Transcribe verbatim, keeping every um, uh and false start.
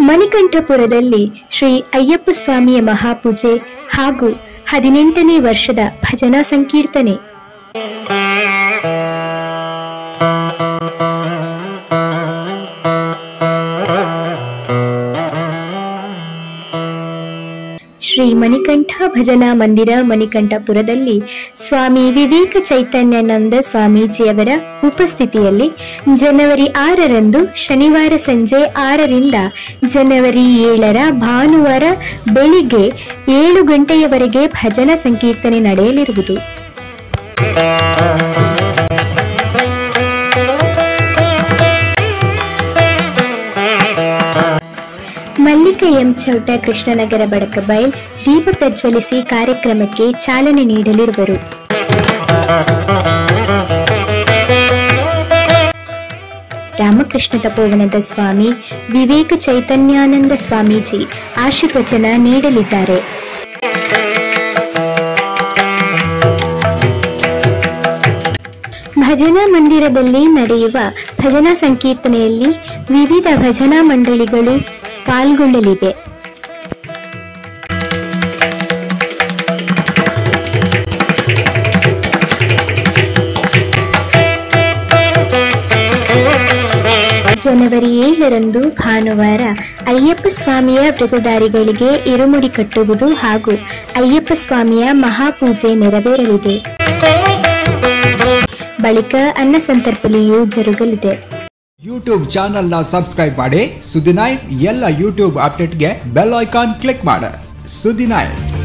ಮಣಿಕಂಠಪುರದಲ್ಲಿ ಶ್ರೀ ಅಯ್ಯಪ್ಪ ಸ್ವಾಮಿಯ ಮಹಾಪೂಜೆ ಹಾಗೂ ಹದಿನೆಂಟನೇ ವರ್ಷದ ಭಜನಾ ಸಂಕೀರ್ತನೆ. ಶ್ರೀ ಮಣಿಕಂಠ ಭಜನಾ ಮಂದಿರ ಮಣಿಕಂಠಪುರದಲ್ಲಿ ಸ್ವಾಮಿ ವಿವೇಕ ಚೈತನ್ಯಾನಂದ ಸ್ವಾಮೀಜಿಯವರ ಉಪಸ್ಥಿತಿಯಲ್ಲಿ ಜನವರಿ ಆರರಂದು ಶನಿವಾರ ಸಂಜೆ ಆರರಿಂದ ಜನವರಿ ಏಳರ ಭಾನುವಾರ ಬೆಳಿಗ್ಗೆ ಏಳು ಗಂಟೆಯವರೆಗೆ ಭಜನಾ ಸಂಕೀರ್ತನೆ ನಡೆಯಲಿರುವುದು. ಮಲ್ಲಿಕ ಎಂ ಚೌಟ ಕೃಷ್ಣನಗರ ಬಡಕಬೈಲ್ ದೀಪ ಪ್ರಜ್ವಲಿಸಿ ಕಾರ್ಯಕ್ರಮಕ್ಕೆ ಚಾಲನೆ ನೀಡಲಿರುವರು. ರಾಮಕೃಷ್ಣ ತಪೋವನದ ಸ್ವಾಮಿ ವಿವೇಕ ಚೈತನ್ಯಾನಂದ ಸ್ವಾಮೀಜಿ ಆಶೀರ್ವಚನ ನೀಡಲಿದ್ದಾರೆ. ಭಜನಾ ಮಂದಿರದಲ್ಲಿ ನಡೆಯುವ ಭಜನಾ ಸಂಕೀರ್ತನೆಯಲ್ಲಿ ವಿವಿಧ ಭಜನಾ ಮಂಡಳಿಗಳು ಪಾಲ್ಗೊಳ್ಳಲಿವೆ. ಜನವರಿ ಏಳರಂದು ಭಾನುವಾರ ಅಯ್ಯಪ್ಪ ಸ್ವಾಮಿಯ ವ್ರತಧಾರಿಗಳಿಗೆ ಇರುಮುಡಿ ಕಟ್ಟುವುದು ಹಾಗೂ ಅಯ್ಯಪ್ಪ ಸ್ವಾಮಿಯ ಮಹಾಪೂಜೆ ನೆರವೇರಲಿದೆ. ಬಳಿಕ ಅನ್ನ ಸಂತರ್ಪಣೆಯೂ ಜರುಗಲಿದೆ. ಯೂಟ್ಯೂಬ್ ಚಾನೆಲ್ ನ ಸಬ್ಸ್ಕ್ರೈಬ್ ಮಾಡಿ. ಸುದ್ದಿ ನೈನ್ ಎಲ್ಲ ಯೂಟ್ಯೂಬ್ ಅಪ್ಡೇಟ್ಗೆ ಬೆಲ್ ಐಕಾನ್ ಕ್ಲಿಕ್ ಮಾಡಿ. ಸುದ್ದಿ ನೈನ್.